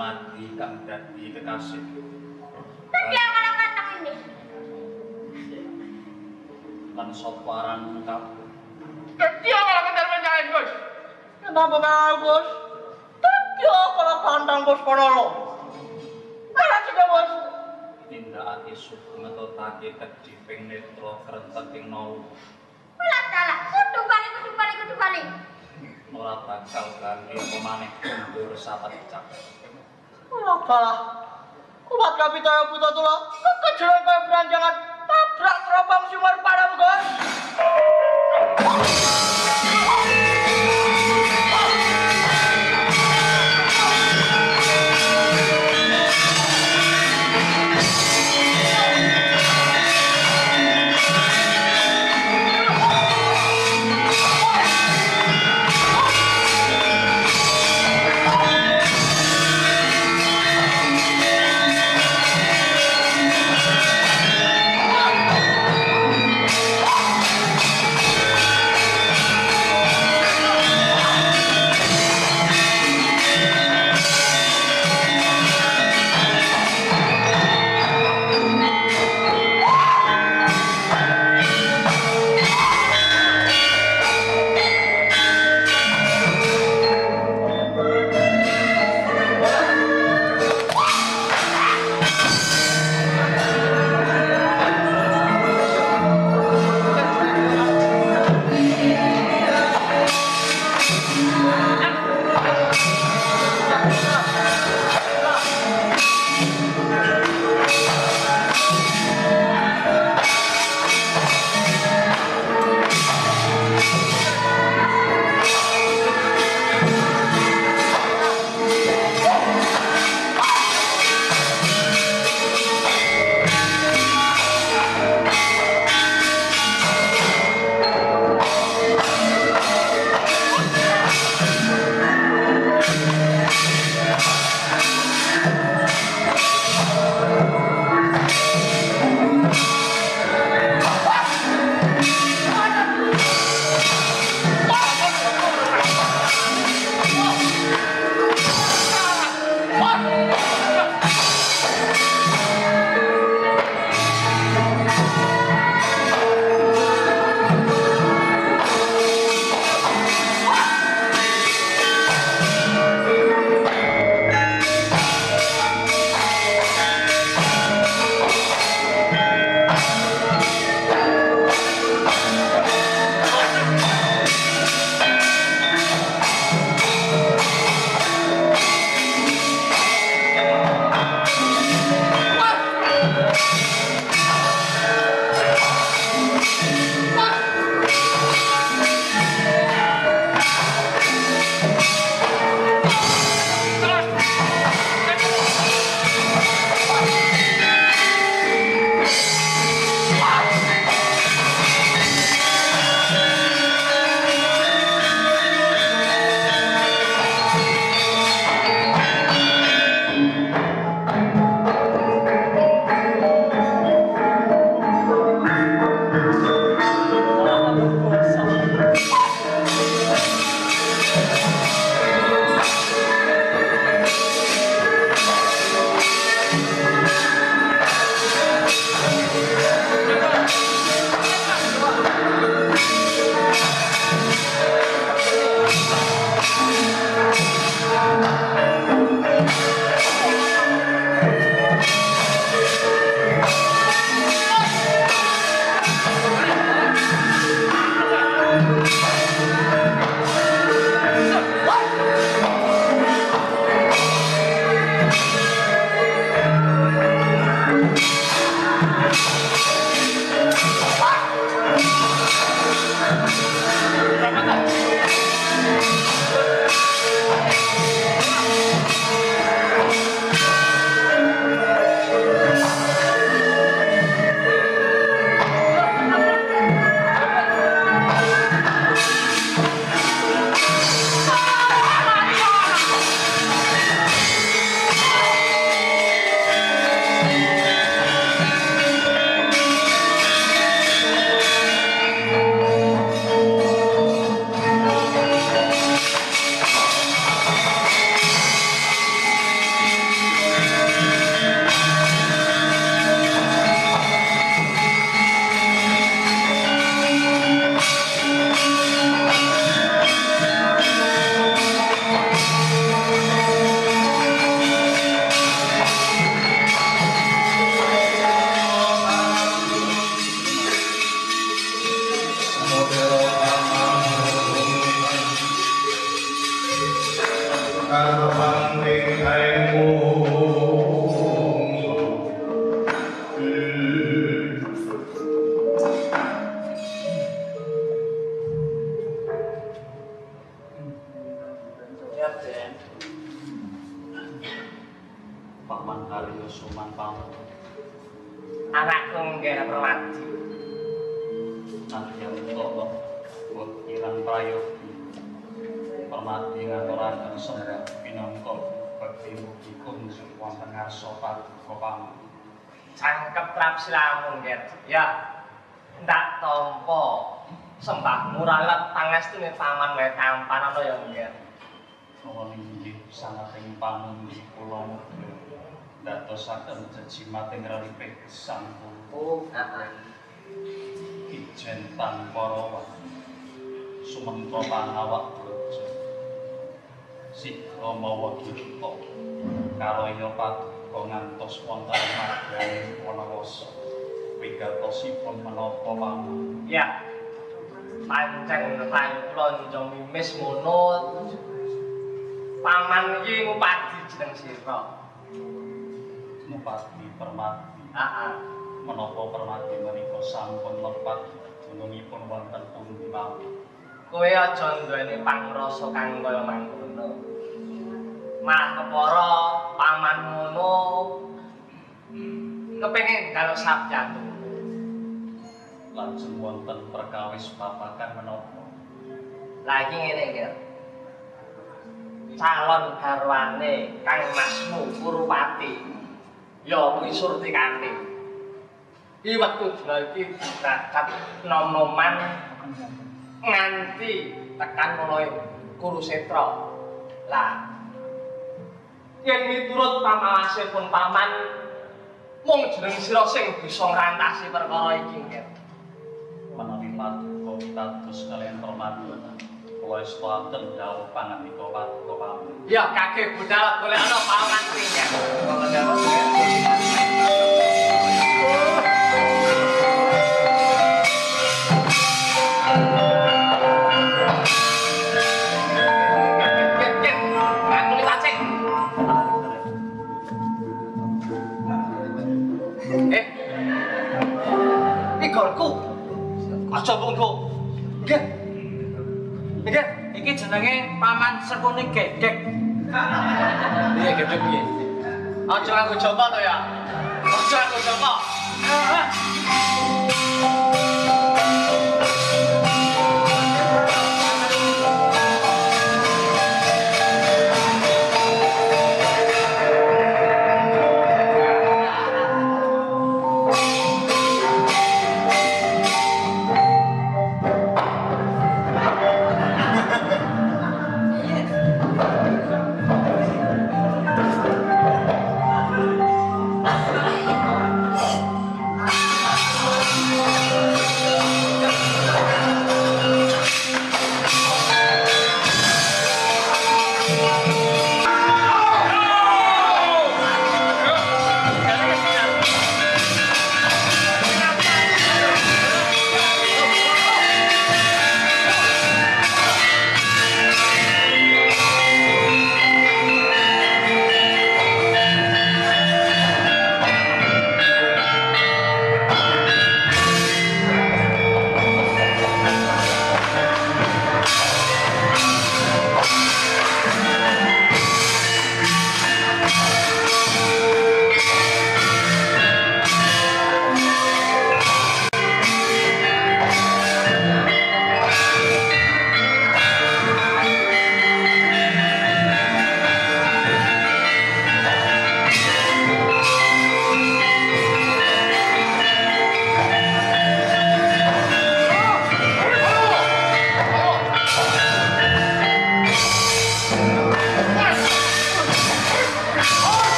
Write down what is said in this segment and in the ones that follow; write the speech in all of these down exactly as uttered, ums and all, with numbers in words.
mati kang dadi kekasih. Tapi yang kalau kata ini. Lan soparan kamu. Jadi kalau kita menyain Gus. Kenapa menyain Gus? Tapi kalau kantang Gus kono. Mana sih Gus? Tindakake suku ngetotake kediping netra krenteking mau. Malah salah. Kudu balik, kudu balik, kudu balik. Ora bakal ganti apa maneh mundur sapecak. Ora salah. Kuat kapitaya buta tula. Kekejaran kaya beranjangan tabrak teropong sumur padam Gus. Paman Haryo Suman Paman. Anakku nggih Permadi. Naryam Toto, buat kirang prayogi. Permadi ngaturaken sembah pinangka bekti mugi kunjung wonten ngarsa paduka Paman. Cangkep trap silamun nggih. Ya. Ndak tampa sembah muralat pangestune paman wae tampan ana ya nggih. Nuwun inggih sangating pamundi kula mugi ndadosaken jejimating reripik sang Oh, heeh. Ijen tanpa rawan sumengko pangawak brojo sidra mawa kita karaya paduka ngantos wonten marganing wanawasa wigatosipun menapa paman. Ya. Pancen pancen kula njong mimis ngono. Paman iki ngupadi jeneng sira. Ngupadi Permadi. Heeh. Menapa Permadi menika sampun lepat gunungipun wonten pundi mawon. Kowe aja nduweni pangrasa kang kaya mangkono. Malah kepara paman ngono kepengin njaluk sabjantung. Lajeng wonten perkawis babagan menapa? Lagi ngene iki. Calon garwane Kang Masmu Kurupati ya kuwi Surtikati. Iki wektu dina iki berangkat nom-noman nganti tekan kono Kurusetra. Lah yen miturut pamawasipun paman mung jeneng sira sing bisa ngrantasi perkara iki nggih. Menawi paduka pitados kaliyan Permadi kula estaten dawuh pangandika paduka Paman. Ya kakek budal golek ana paman kuwi ya. Eh, igolku, aja tunggu. Nggih, nggih, iki jenenge paman sekune gedhek. Iya gedhek piye? Aja aku coba to ya. Aja aku coba.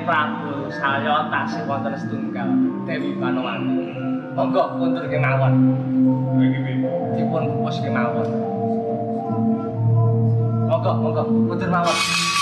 Prabu saya tasih wonten setunggal Dewi Panowati. Monggo kuntur kemawon. Dipun kukus kemawon. Monggo, monggo, kuntur mawon.